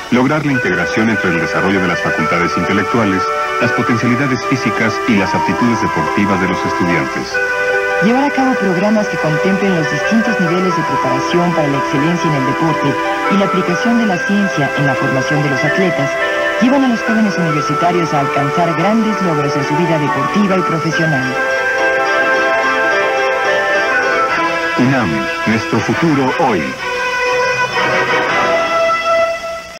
Lograr la integración entre el desarrollo de las facultades intelectuales, las potencialidades físicas y las aptitudes deportivas de los estudiantes. Llevar a cabo programas que contemplen los distintos niveles de preparación para la excelencia en el deporte y la aplicación de la ciencia en la formación de los atletas llevan a los jóvenes universitarios a alcanzar grandes logros en su vida deportiva y profesional. UNAM, nuestro futuro hoy.